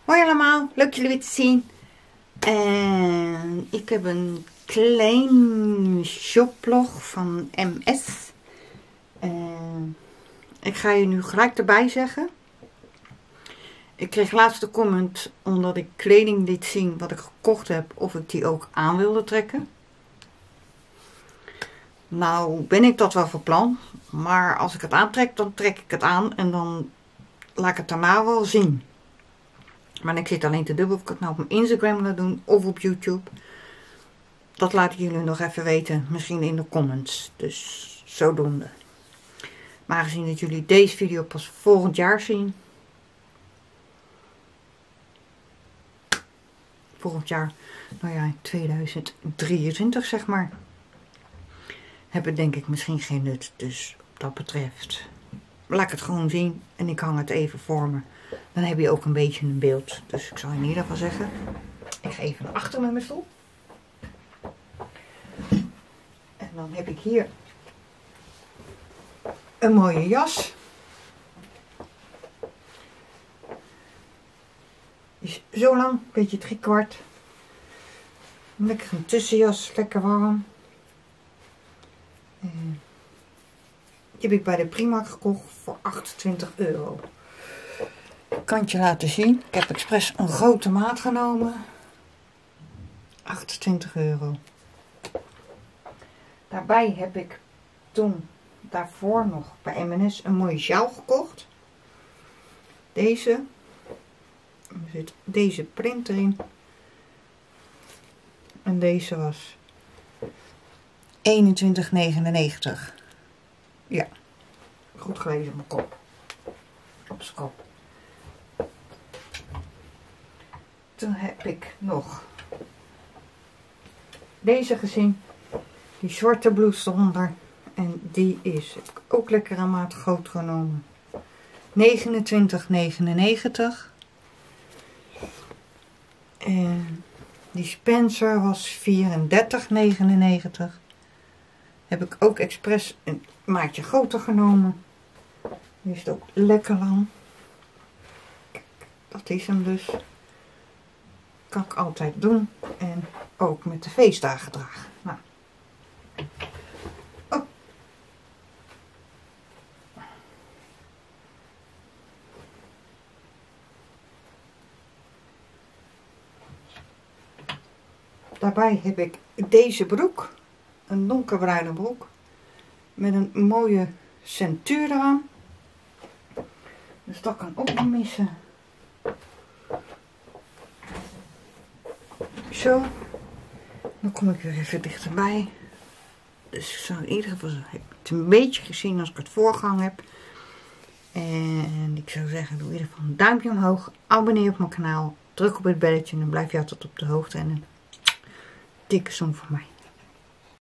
Hoi allemaal, leuk jullie weer te zien. En ik heb een klein shoplog van MS. En ik ga je nu gelijk erbij zeggen. Ik kreeg laatst de comment omdat ik kleding liet zien wat ik gekocht heb, of ik die ook aan wilde trekken. Nou ben ik dat wel van plan, maar als ik het aantrek, dan trek ik het aan en dan laat ik het daarna wel zien. Maar ik zit alleen te dubbel of ik het nou op mijn Instagram ga doen of op YouTube. Dat laat ik jullie nog even weten, misschien in de comments. Dus zodoende. Maar aangezien dat jullie deze video pas volgend jaar zien. Volgend jaar, nou ja, 2023 zeg maar. Heb het denk ik misschien geen nut. Dus wat dat betreft, laat ik het gewoon zien en ik hang het even voor me. Dan heb je ook een beetje een beeld. Dus ik zal in ieder geval zeggen, ik ga even naar achter met mijn stoel. En dan heb ik hier een mooie jas. Die is zo lang, een beetje 3/4. Lekker een tussenjas, lekker warm. Die heb ik bij de Primark gekocht voor 28 euro. Ik kan het je laten zien. Ik heb expres een grote maat genomen. 28 euro. Daarbij heb ik toen daarvoor nog bij M&S een mooie sjaal gekocht. Deze. Er zit deze print erin. En deze was 21,99. Ja. Goed gelezen op mijn kop. Op zijn kop. Toen heb ik nog deze gezien. Die zwarte blouse eronder. En die is heb ik ook lekker een maat groot genomen. 29,99. En die Spencer was 34,99. Heb ik ook expres een maatje groter genomen. Die is ook lekker lang. Kijk, dat is hem dus. Kan ik altijd doen. En ook met de feestdagen dragen. Nou. Oh. Daarbij heb ik deze broek. Een donkerbruine broek. Met een mooie centuur eraan. Dus dat kan ook niet missen. Zo. Dan kom ik weer even dichterbij. Dus ik zou in ieder geval heb het een beetje gezien als ik het voorgang heb. En ik zou zeggen, doe in ieder geval een duimpje omhoog. Abonneer op mijn kanaal. Druk op het belletje en dan blijf je altijd op de hoogte. En een dikke zoen van mij.